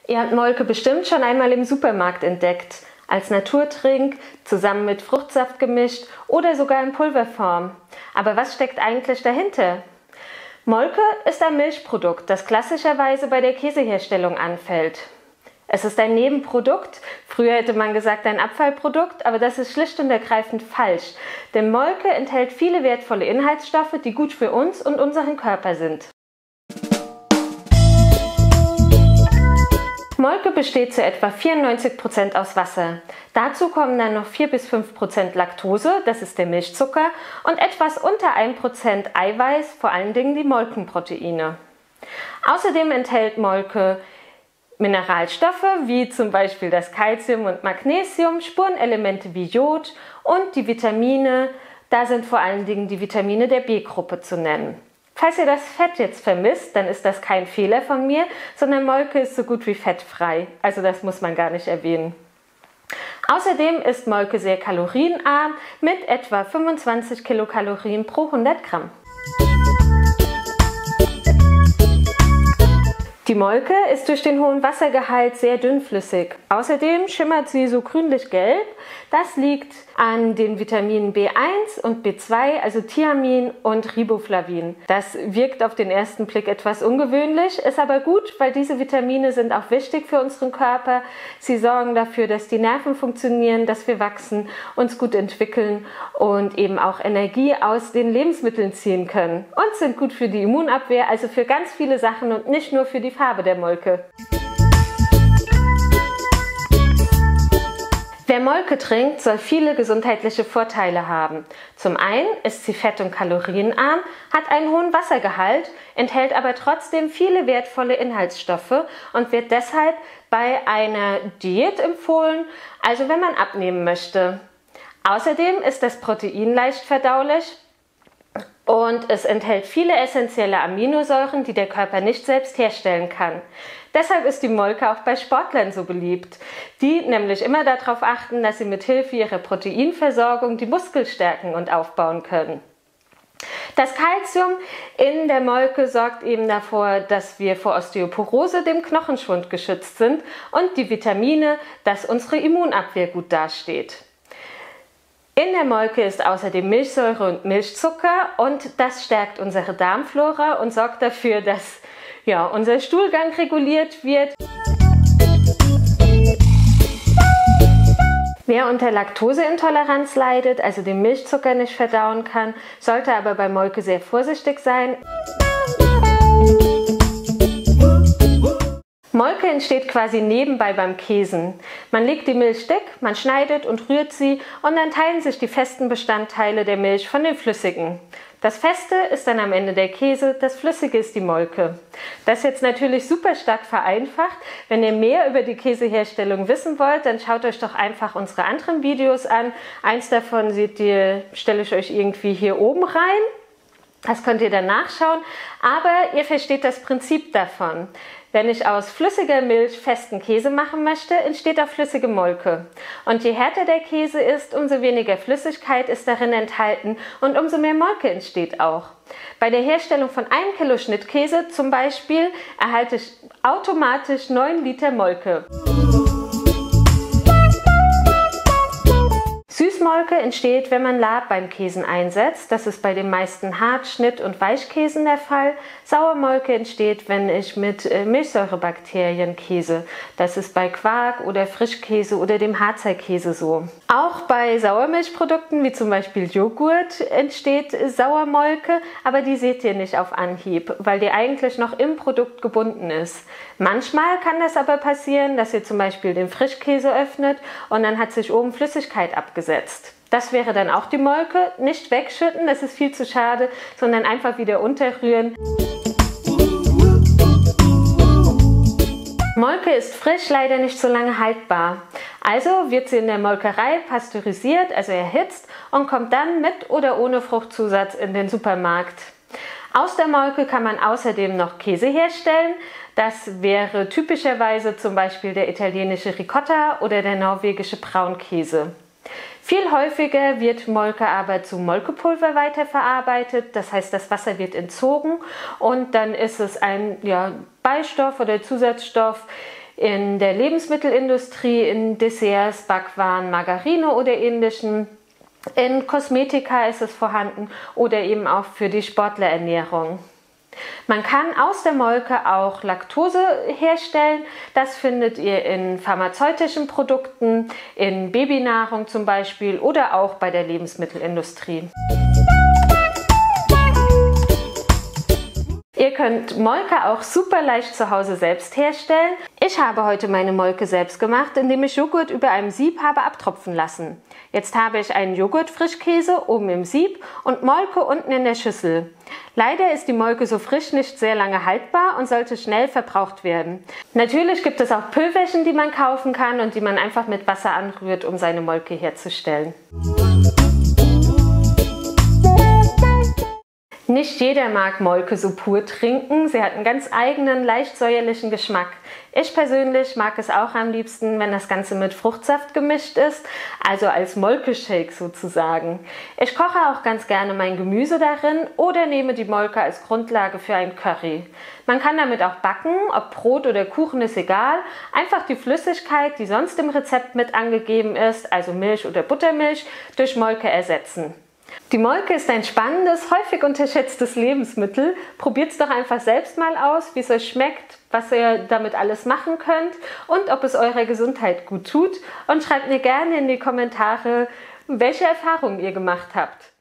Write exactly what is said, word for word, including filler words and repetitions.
Ihr habt Molke bestimmt schon einmal im Supermarkt entdeckt, als Naturtrink, zusammen mit Fruchtsaft gemischt oder sogar in Pulverform. Aber was steckt eigentlich dahinter? Molke ist ein Milchprodukt, das klassischerweise bei der Käseherstellung anfällt. Es ist ein Nebenprodukt, früher hätte man gesagt ein Abfallprodukt, aber das ist schlicht und ergreifend falsch, denn Molke enthält viele wertvolle Inhaltsstoffe, die gut für uns und unseren Körper sind. Molke besteht zu etwa vierundneunzig Prozent aus Wasser. Dazu kommen dann noch vier bis fünf Prozent Laktose, das ist der Milchzucker, und etwas unter ein Prozent Eiweiß, vor allen Dingen die Molkenproteine. Außerdem enthält Molke Mineralstoffe wie zum Beispiel das Calcium und Magnesium, Spurenelemente wie Jod und die Vitamine, da sind vor allen Dingen die Vitamine der B-Gruppe zu nennen. Falls ihr das Fett jetzt vermisst, dann ist das kein Fehler von mir, sondern Molke ist so gut wie fettfrei, also das muss man gar nicht erwähnen. Außerdem ist Molke sehr kalorienarm mit etwa fünfundzwanzig Kilokalorien pro hundert Gramm. Die Molke ist durch den hohen Wassergehalt sehr dünnflüssig. Außerdem schimmert sie so grünlich-gelb. Das liegt an den Vitaminen B eins und B zwei, also Thiamin und Riboflavin. Das wirkt auf den ersten Blick etwas ungewöhnlich, ist aber gut, weil diese Vitamine sind auch wichtig für unseren Körper. Sie sorgen dafür, dass die Nerven funktionieren, dass wir wachsen, uns gut entwickeln und eben auch Energie aus den Lebensmitteln ziehen können. Und sind gut für die Immunabwehr, also für ganz viele Sachen und nicht nur für die Farbe der Molke. Wer Molke trinkt, soll viele gesundheitliche Vorteile haben. Zum einen ist sie fett- und kalorienarm, hat einen hohen Wassergehalt, enthält aber trotzdem viele wertvolle Inhaltsstoffe und wird deshalb bei einer Diät empfohlen, also wenn man abnehmen möchte. Außerdem ist das Protein leicht verdaulich und es enthält viele essentielle Aminosäuren, die der Körper nicht selbst herstellen kann. Deshalb ist die Molke auch bei Sportlern so beliebt, die nämlich immer darauf achten, dass sie mit Hilfe ihrer Proteinversorgung die Muskeln stärken und aufbauen können. Das Calcium in der Molke sorgt eben davor, dass wir vor Osteoporose, dem Knochenschwund, geschützt sind, und die Vitamine, dass unsere Immunabwehr gut dasteht. In der Molke ist außerdem Milchsäure und Milchzucker und das stärkt unsere Darmflora und sorgt dafür, dass ja, unser Stuhlgang reguliert wird. Wer unter Laktoseintoleranz leidet, also den Milchzucker nicht verdauen kann, sollte aber bei Molke sehr vorsichtig sein. Molke entsteht quasi nebenbei beim Käsen. Man legt die Milch dick, man schneidet und rührt sie und dann teilen sich die festen Bestandteile der Milch von den flüssigen. Das Feste ist dann am Ende der Käse, das Flüssige ist die Molke. Das ist jetzt natürlich super stark vereinfacht. Wenn ihr mehr über die Käseherstellung wissen wollt, dann schaut euch doch einfach unsere anderen Videos an. Eins davon seht ihr, stelle ich euch irgendwie hier oben rein. Das könnt ihr dann nachschauen, aber ihr versteht das Prinzip davon. Wenn ich aus flüssiger Milch festen Käse machen möchte, entsteht auch flüssige Molke. Und je härter der Käse ist, umso weniger Flüssigkeit ist darin enthalten und umso mehr Molke entsteht auch. Bei der Herstellung von einem Kilo Schnittkäse zum Beispiel erhalte ich automatisch neun Liter Molke. Süßmolke entsteht, wenn man Lab beim Käsen einsetzt. Das ist bei den meisten Hart-, Schnitt- und Weichkäsen der Fall. Sauermolke entsteht, wenn ich mit äh, Milchsäurebakterien käse. Das ist bei Quark oder Frischkäse oder dem Harzer Käse so. Auch bei Sauermilchprodukten wie zum Beispiel Joghurt entsteht Sauermolke, aber die seht ihr nicht auf Anhieb, weil die eigentlich noch im Produkt gebunden ist. Manchmal kann das aber passieren, dass ihr zum Beispiel den Frischkäse öffnet und dann hat sich oben Flüssigkeit abgesetzt. Das wäre dann auch die Molke. Nicht wegschütten, das ist viel zu schade, sondern einfach wieder unterrühren. Molke ist frisch leider nicht so lange haltbar. Also wird sie in der Molkerei pasteurisiert, also erhitzt, und kommt dann mit oder ohne Fruchtzusatz in den Supermarkt. Aus der Molke kann man außerdem noch Käse herstellen. Das wäre typischerweise zum Beispiel der italienische Ricotta oder der norwegische Braunkäse. Viel häufiger wird Molke aber zu Molkepulver weiterverarbeitet, das heißt, das Wasser wird entzogen und dann ist es ein ja, Beistoff oder Zusatzstoff, in der Lebensmittelindustrie, in Desserts, Backwaren, Margarine oder ähnlichem. In Kosmetika ist es vorhanden oder eben auch für die Sportlerernährung. Man kann aus der Molke auch Laktose herstellen. Das findet ihr in pharmazeutischen Produkten, in Babynahrung zum Beispiel oder auch bei der Lebensmittelindustrie. Ihr könnt Molke auch super leicht zu Hause selbst herstellen. Ich habe heute meine Molke selbst gemacht, indem ich Joghurt über einem Sieb habe abtropfen lassen. Jetzt habe ich einen Joghurt-Frischkäse oben im Sieb und Molke unten in der Schüssel. Leider ist die Molke so frisch nicht sehr lange haltbar und sollte schnell verbraucht werden. Natürlich gibt es auch Pülverchen, die man kaufen kann und die man einfach mit Wasser anrührt, um seine Molke herzustellen. Nicht jeder mag Molke so pur trinken, sie hat einen ganz eigenen, leicht säuerlichen Geschmack. Ich persönlich mag es auch am liebsten, wenn das Ganze mit Fruchtsaft gemischt ist, also als Molkeshake sozusagen. Ich koche auch ganz gerne mein Gemüse darin oder nehme die Molke als Grundlage für ein Curry. Man kann damit auch backen, ob Brot oder Kuchen ist egal, einfach die Flüssigkeit, die sonst im Rezept mit angegeben ist, also Milch oder Buttermilch, durch Molke ersetzen. Die Molke ist ein spannendes, häufig unterschätztes Lebensmittel. Probiert es doch einfach selbst mal aus, wie es euch schmeckt, was ihr damit alles machen könnt und ob es eurer Gesundheit gut tut. Und schreibt mir gerne in die Kommentare, welche Erfahrungen ihr gemacht habt.